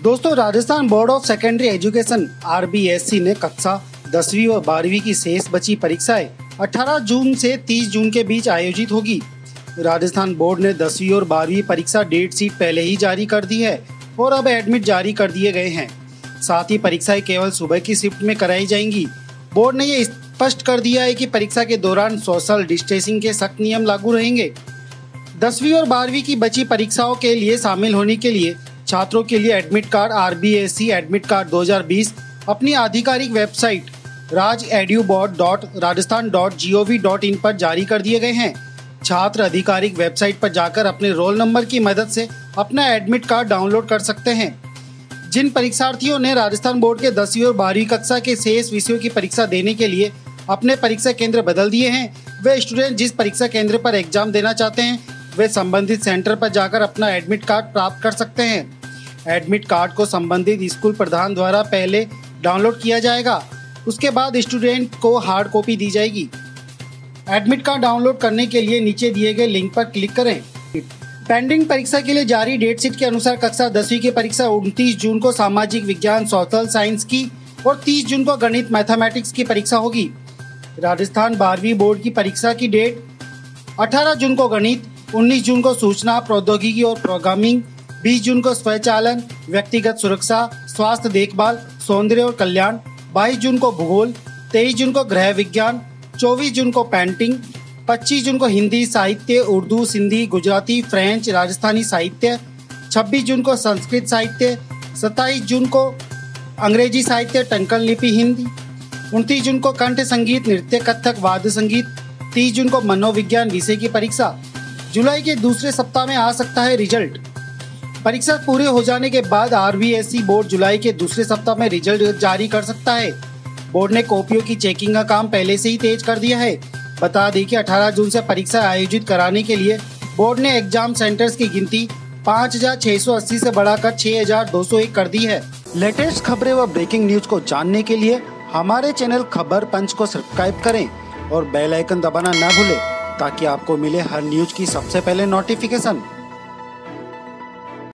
दोस्तों, Rajasthan board of secondary education RBSC ने कक्षा 10वीं और 12वीं की शेष बची परीक्षाएं 18 जून से 30 जून के बीच आयोजित होगी। राजस्थान बोर्ड ने 10वीं और 12वीं परीक्षा डेट शीट पहले ही जारी कर दी है और अब एडमिट जारी कर दिए गए हैं। साथ ही परीक्षाएं केवल सुबह की शिफ्ट में कराई जाएंगी। बोर्ड ने ये स्पष्ट कर दिया है कि परीक्षा के दौरान सोशल डिस्टेंसिंग के सख्त नियम लागू रहेंगे। 10वीं और 12वीं की बची परीक्षाओं के लिए शामिल होने के लिए छात्रों के लिए admit card RBSC admit card 2020 अपनी आधिकारिक वेबसाइट rajeduboard.rajasthan.gov.in पर जारी कर दिए गए हैं। छात्र आधिकारिक वेबसाइट पर जाकर अपने रोल नंबर की मदद से अपना एडमिट कार्ड डाउनलोड कर सकते हैं। जिन परीक्षार्थियों ने राजस्थान बोर्ड के 10वीं और 12वीं कक्षा के शेष विषयों की परीक्षा देने के लिए अपने परीक्षा केंद्र बदल दिए हैं, वे स्टूडेंट जिस परीक्षा केंद्र पर एग्जाम देना चाहते हैं वे संबंधित सेंटर पर जाकर अपना एडमिट कार्ड प्राप्त कर सकते हैं। एडमिट कार्ड को संबंधित स्कूल प्रधान द्वारा पहले डाउनलोड किया जाएगा, उसके बाद स्टूडेंट को हार्ड कॉपी दी जाएगी। एडमिट कार्ड डाउनलोड करने के लिए नीचे दिए गए लिंक पर क्लिक करें। पेंडिंग परीक्षा के लिए जारी डेट शीट के अनुसार कक्षा 10वीं की परीक्षा 29 जून को सामाजिक विज्ञान सोशल साइंस की और 30 जून को गणित मैथमेटिक्स की परीक्षा होगी। राजस्थान 12वीं बोर्ड की परीक्षा की डेट 18 जून को गणित, 19 जून को सूचना प्रौद्योगिकी और प्रोग्रामिंग, 20 जून को स्वचालन, व्यक्तिगत सुरक्षा, स्वास्थ्य देखभाल, सौंदर्य और कल्याण, 22 जून को भूगोल, 23 जून को गृह विज्ञान, 24 जून को पेंटिंग, 25 जून को हिंदी साहित्य, उर्दू, सिंधी, गुजराती, फ्रेंच, राजस्थानी साहित्य, 26 जून को संस्कृत साहित्य, 27 जून को अंग्रेजी साहित्य, टंकन लिपि हिंदी, 29 जून को कंठ संगीत, नृत्य, कथक, वाद्य संगीत, 30 जून को मनोविज्ञान विषय की परीक्षा। जुलाई के दूसरे सप्ताह में आ सकता है रिजल्ट। परीक्षा पूरे हो जाने के बाद RBSC बोर्ड जुलाई के दूसरे सप्ताह में रिजल्ट जारी कर सकता है। बोर्ड ने कॉपियों की चेकिंग का काम पहले से ही तेज कर दिया है। बता दें कि 18 जून से परीक्षा आयोजित कराने के लिए बोर्ड ने एग्जाम सेंटर्स की गिनती 5680 से बढ़ाकर 6201 कर दी है। लेटेस्ट खबरें व ब्रेकिंग न्यूज को जानने के लिए हमारे चैनल खबर पंच को सब्सक्राइब करें और बेल आइकन दबाना न भूलें ताकि आपको मिले हर न्यूज की सबसे पहले नोटिफिकेशन।